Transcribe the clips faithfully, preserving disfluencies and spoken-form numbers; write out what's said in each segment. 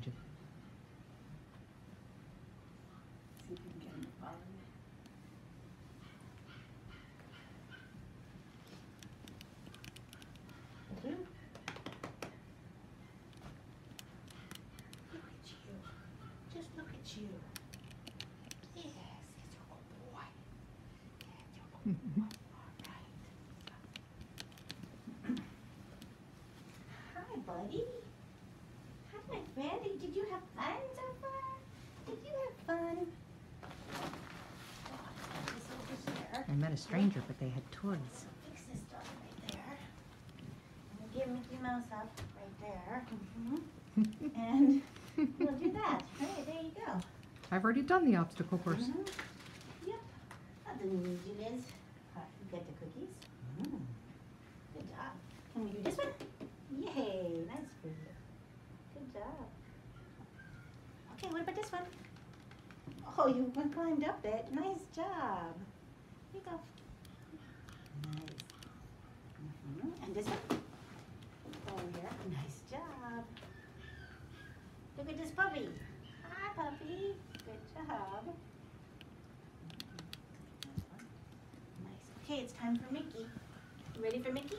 behind you. See if you can get him to follow you. Blue. Look at you. Just look at you. Yes, it's a good boy. Yeah, it's a good boy. Hi, buddy. Hi, my friend. Did you have fun so far? Did you have fun? Oh, this over here. I met a stranger, but they had toys. Fix this dog right there. And we'll get Mickey Mouse up right there. Mm-hmm. And we'll do that. Hey, there you go. I've already done the obstacle course. Mm-hmm. Yep. Nothing new, Liz. Uh, you got the cookies? Mm. Good job. Can we do this one? Yay, nice for you. Good job. Okay, what about this one? Oh, you climbed up it. Nice job. Here you go. Nice. Mm-hmm. And this one? Oh, yeah. Nice job. Look at this puppy. Hi, puppy. Good job. Nice. Okay, it's time for Mickey. You ready for Mickey?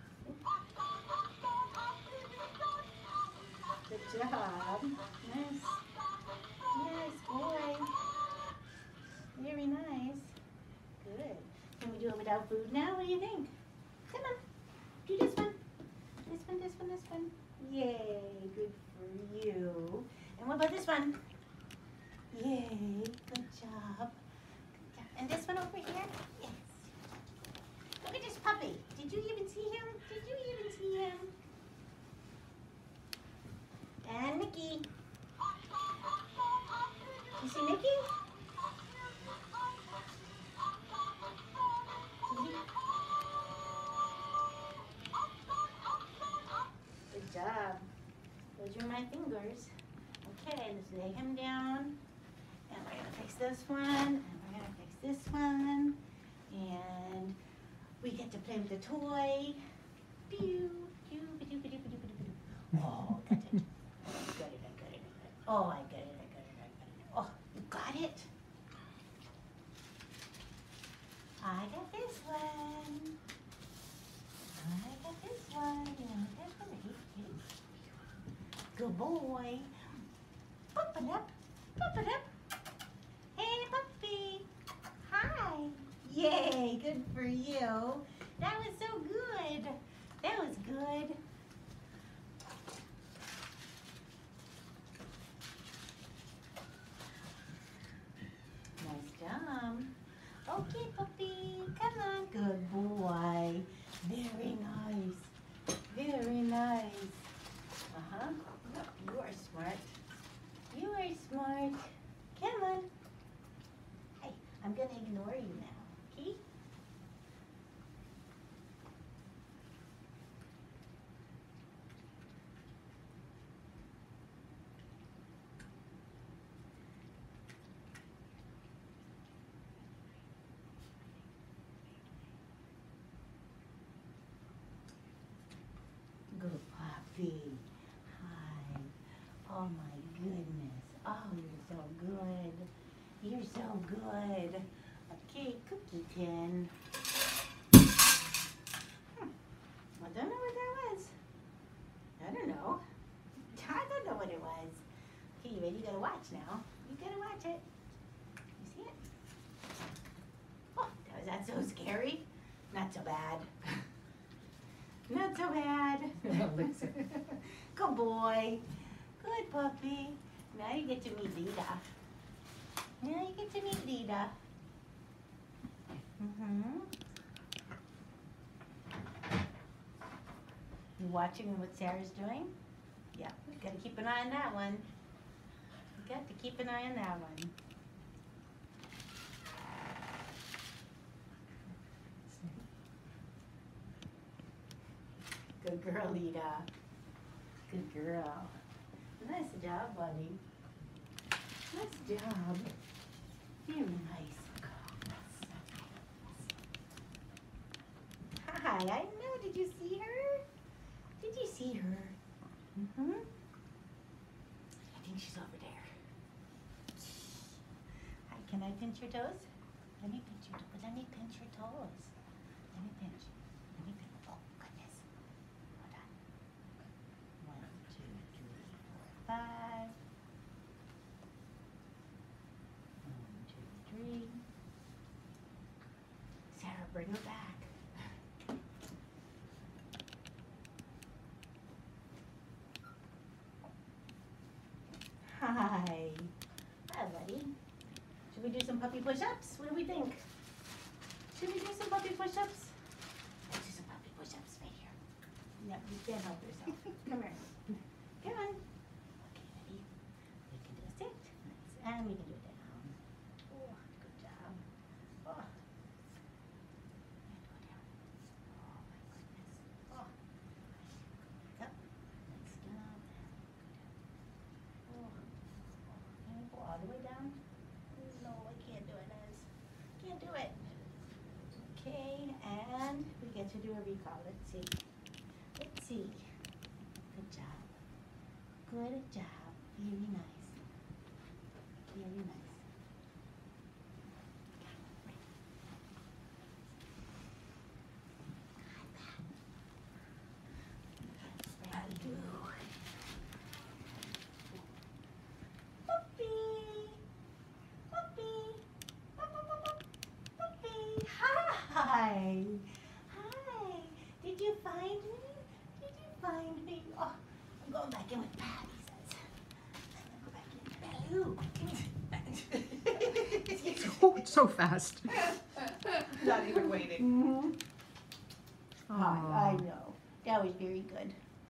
Good job. Nice. Nice boy. Very nice. Good. Can we do it without food now? What do you think? Come on. Do this one. This one, this one, this one. Yay. Good for you. And what about this one? Yay. Good job. Good job. And this one over here? Yes. Look at this puppy. Did you even see him? Did you even see him? And Mickey. You see Mickey? Good job. Those are my fingers. Okay, let's lay him down. And we're gonna fix this one. And we're gonna fix this one. And we get to play with the toy. Pew, pew, pew, pew, pew, pew, pew, pew. Oh, got it. I got it, I got it, I got it. Oh, I got it, I got it, I got it. Oh, you got it? I got this one. I got this one. And this one. Good boy. Pop it up. Pop it up. Hey, puppy. Hi. Yay, good for you. That was so good. That was good. Nice job. Okay, puppy. Come on. Good boy. Very nice. Very nice. Uh-huh. You are smart. You are smart. Come on. Hey, I'm going to ignore you now. Okay? Good puppy. Hi. Oh my goodness. Oh, you're so good. You're so good. Okay, cookie tin. Hmm. I don't know what that was. I don't know. I don't know what it was. Okay, you ready? You gotta watch now. You gotta watch it. You see it? Oh, was that so scary? Not so bad. Not so bad. Good boy. Good puppy. Now you get to meet Lita. Now you get to meet Lita. Mm-hmm. You watching what Sarah's doing? Yeah, we gotta keep an eye on that one. We got to keep an eye on that one. Good girl, Lita. Good girl. Nice job, buddy. Nice job. Very nice. Hi, I know. Did you see her? Did you see her? Mm-hmm. I pinch your toes? Let me pinch your toes. Let me pinch your toes. Let me pinch. Let me pinch. Oh, goodness. Hold on. One, two, three, four, five. One, two, three. Sarah, bring her back. Hi. Hi, buddy. Should we do some puppy push-ups? What do we think? Should we do some puppy push-ups? Let's do some puppy push-ups right here. No, you can't help yourself. Come here. Come on. Okay, ready? We can do a sit. Nice. And we can do it down. Oh, good job. Oh. And go down. Oh, my goodness. Oh. Back up. Nice job. Oh. Can we go all the way down? No, I can't do it, Ez. Can't do it. Okay, and we get to do a recall. Let's see. Let's see. Good job. Good job. Very nice. Very nice. Got that. Puppy. Puppy. Pup, pup, pup, pup. Puppy. Hi. Hi. Did you find me? Did you find me? Oh, I'm going back in with Pat, he says. I'm going back in. Baloo. So, so fast. Not even waiting. Mm-hmm. Aw. I know. That was very good.